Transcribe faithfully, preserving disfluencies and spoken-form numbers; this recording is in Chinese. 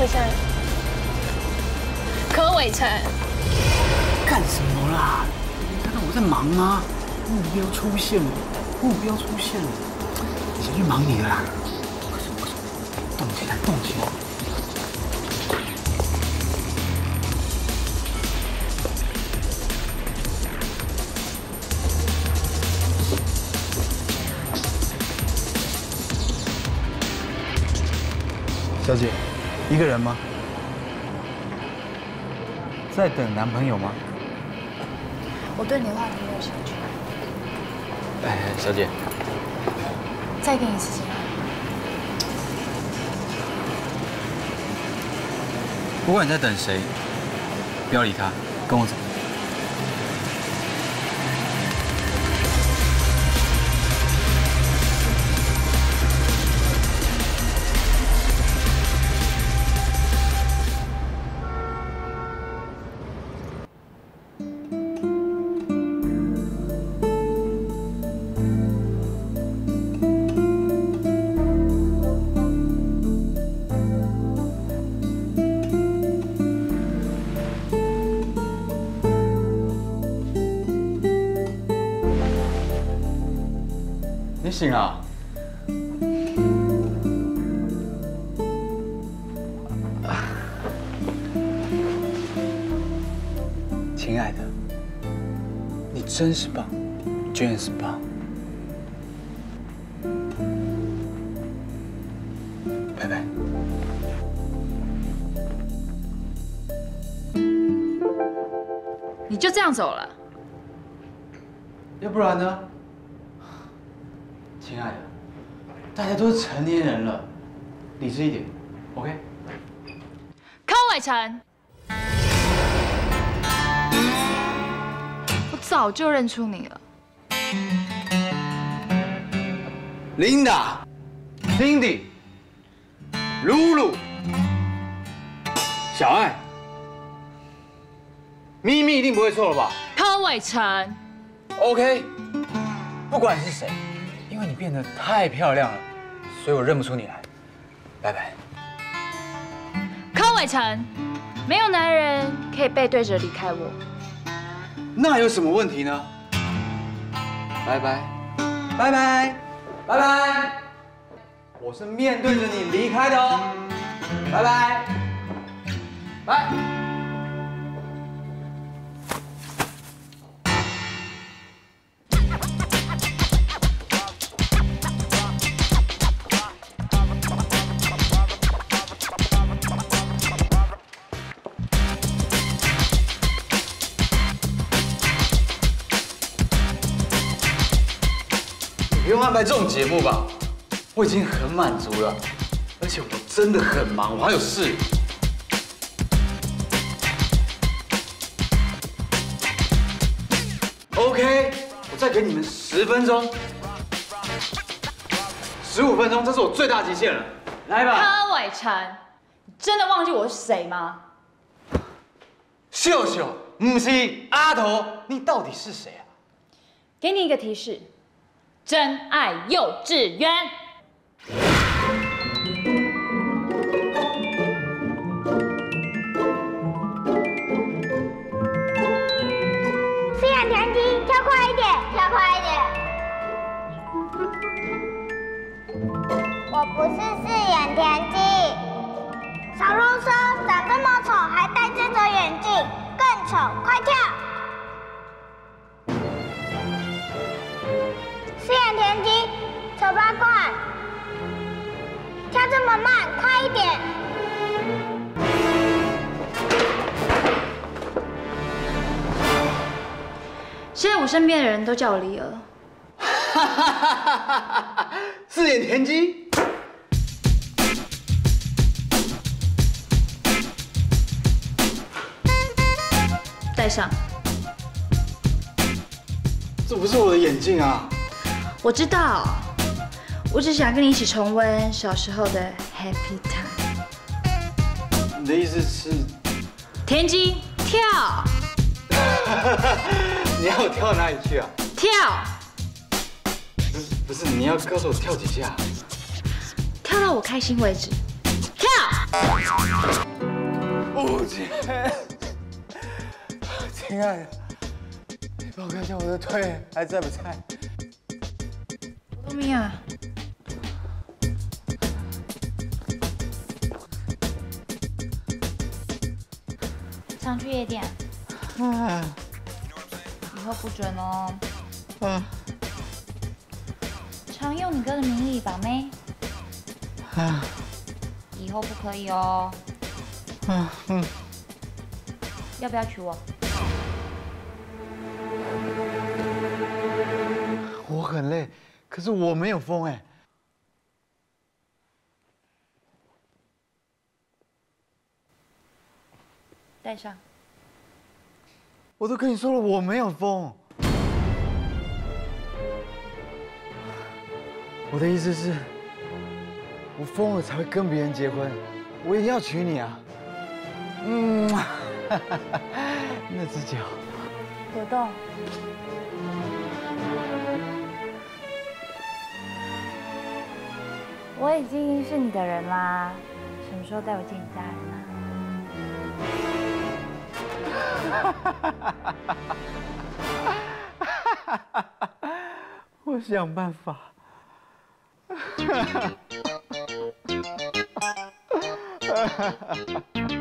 伟成，柯伟成， 干什么啦？你看到我在忙吗？目标出现了，目标出现了，你先去忙你的啦。快速快速，动起来，动起来！小姐，一个人吗？在等男朋友吗？ 我对你的话题没有兴趣。 哎，小姐， 再给你一次机会。 不管你在等谁，不要理他，跟我走。你醒了？亲爱的，你真是棒，真是棒。拜拜。 你就这样走了？ 要不然呢？亲爱的，大家都是成年人了，理智一点 ，OK？ 柯伟成，我早就认出你了。 Linda、Cindy、露露、小爱、咪咪一定不会错了吧柯伟成 ？OK， 不管是谁。因为你变得太漂亮了，所以我认不出你来。拜拜。 柯伟成，没有男人可以背对着离开我。 那有什么问题呢？拜拜，拜拜，拜拜。我是面对着你离开的哦。拜拜，拜。不用安排这种节目吧，我已经很满足了，而且我真的很忙，我还有事。OK， 我再给你们十分钟，十五分钟，这是我最大极限了，来吧。 柯伟成，你真的忘记我是谁吗？ 秀秀，不是阿头，你到底是谁啊？ 给你一个提示。真爱幼稚园。 四眼田鸡，跳快一点，跳快一点。我不是四眼田鸡。小肉蛇长这么丑，还戴这种眼镜，更丑，快跳！四眼田鸡，丑八怪，跳这么慢，快一点！ 现在我身边的人都叫我梨儿。 哈哈哈哈哈！四眼田鸡， 戴上。 这不是我的眼镜啊！ 我知道，我只想跟你一起重温小时候的 happy time。 你的意思是？ 田鸡跳。 你要我跳哪里去啊？ 跳。 不是不是，你要告诉我跳几下？ 跳到我开心为止。跳。 吴姐，亲爱的，你帮我看一下我的腿还在不在？ 多米亚，常去夜店， 啊， 以后不准哦。 啊， 常用你哥的名义把妹， 啊， 以后不可以哦。 啊，嗯， 要不要娶我？ 我很累，可是我没有疯哎。 戴上。 我都跟你说了，我没有疯。我的意思是，我疯了才会跟别人结婚，我一定要娶你啊！嗯，那只脚。 果冻。我已经是你的人啦，什么时候带我见你家人啊？ 我想办法。哈哈哈哈哈！